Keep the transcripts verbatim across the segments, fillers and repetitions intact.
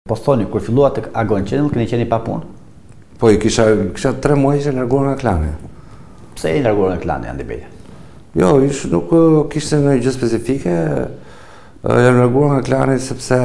Po thoni, kur fillua të Agon Channel, keni qenë pa punë? Po, i kisha, kisha tre muaj që larguar nga klani. Pse i larguar nga klani, Andi Bedi? Jo, ish nuk kishte në gjë specifike. Jam larguar nga klani sepse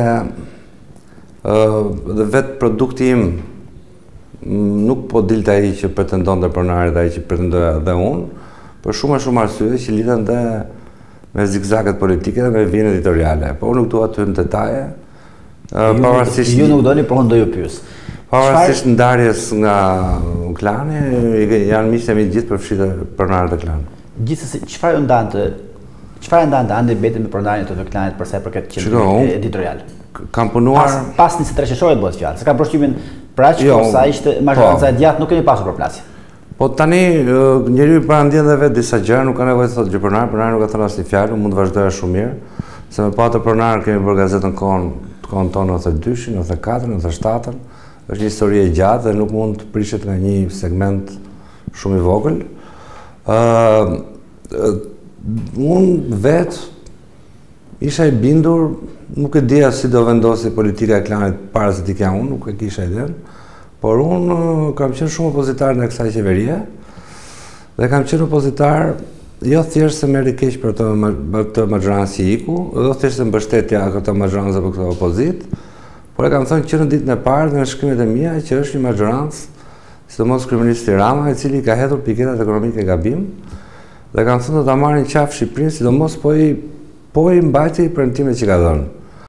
dhe vetë produkti im nuk po dilte ai që pretendon dhe pronari dhe ai që pretendoja dhe unë, për shumë e shumë arsye që lidhen dhe me zigzaget politike dhe me vijën editoriale. Po unë nuk dua të hym në detaje. Pavarësisht ju nuk doni, por unë do ju pyes. Pavarësisht ndarjes nga klani, janë miqtë e mi gjithë përfshirë pronarët e klanit. Gjithsesi, çfarë u ndante? Çfarë ndante Andi Bedi me pronarin e të klanit për sa i përket qendrës editoriale? Kam punuar pas njëzet e tre qershorit bëhet fjalë. Se ka përshtypjen pra që sa ishte mazhranca e djathtë nuk keni pasur përplasje. Po tani njeriu para ndjen dhe vetë disa gjëra, nuk ka nevojë të thotë gjë pronar, pronari nuk ka thënë asnjë fjalë, mund të vazhdoja shumë mirë. Se me pa të pronar kemi bërë gazetën Kohën, Kohën tonë nëntëdhjetë e dy, nëntëdhjetë e katër, nëntëdhjetë e shtatë. Është një histori e gjatë dhe nuk mund të prishet nga një segment shumë i vogël. Unë vetë isha i bindur, nuk e dija si do vendosi politika e klanit para se t'i kja unë, nuk e kisha iden, por unë kam qenë shumë opozitar në kësaj qeverie dhe kam qenë opozitar jo thjesht se merri keq për të mazhrancë që iku, jo thjesht se mbështetja këto mazhrancë për këto opozit, por e kam thënë që në ditën e parë dhe në shkrimet e mia që është një mazhrancë, sidomos kryeministri Rama, i cili ka hedhur piketat ekonomike gabim, dhe kam thënë do ta marrin qafë Shqipërinë, sidomos po i po i mbajti premtimet që ka dhënë.